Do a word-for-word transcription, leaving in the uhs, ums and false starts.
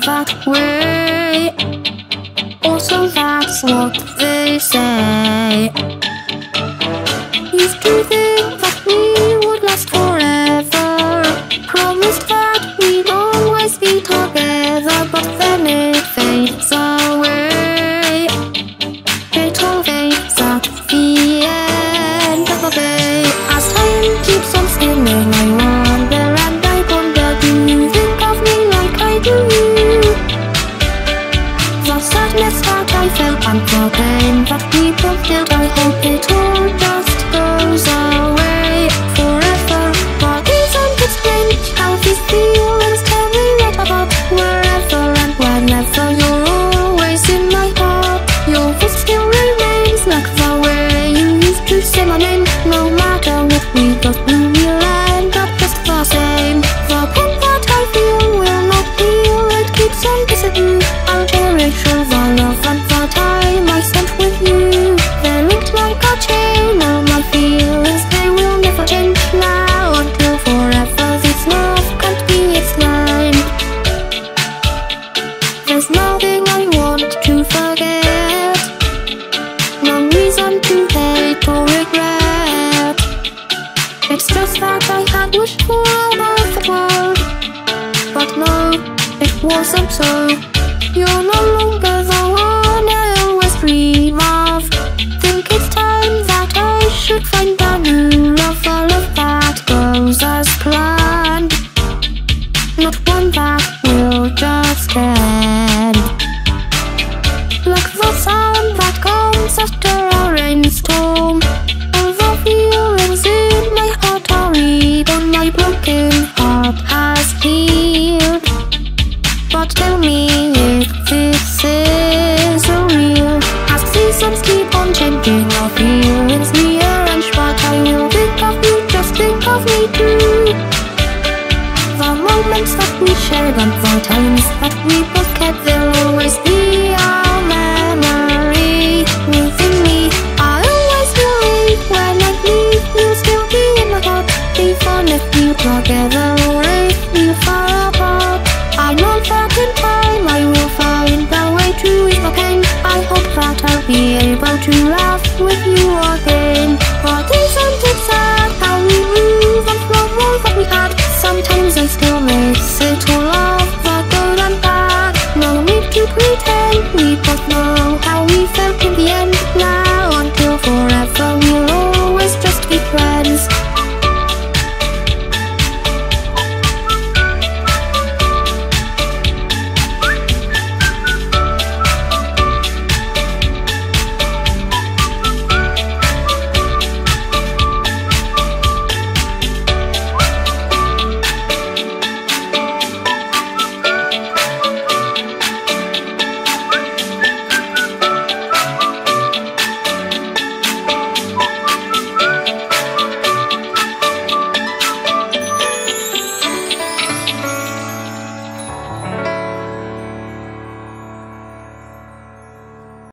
that way. Also that's what they say. Used to think that we would last forever, promised that we'd always be together, but then it fades away. It all fades at the end of the day. As time keeps on spinning, I wonder and I wonder, do you think of me like I do you? The sadness that I felt and the pain that people felt, I hope it all just goes away forever. But isn't it strange how these feelings can be read about wherever and whenever? You're always in my heart. Your voice still remains like the way you used to say my name. No matter what we go through, we'll end up just the same. The pain that I feel will not heal, it keeps on visiting. I'll cherish all the love and the time I spent with you. They're linked like a chain, all my feelings, they will never change now until forever. This love can't be explained. There's nothing I want to forget, no reason to hate or regret. It's just that I had wished for a perfect world, but no, it wasn't so. You're no longer the one I always dream of. Think it's time that I should find a new love, a love that goes as planned, not one that will just end. Like the sun that comes after a rainstorm, all the feelings in my heart are reborn. My broken heart has healed, but tell me if this is real. As seasons keep on changing, our feelings rearrange, but I will think of you, just think of me too. The moments that we shared and the times that we both kept, they'll always be our memory within me. I always believe when I leave, you'll still be in my heart, even if we're together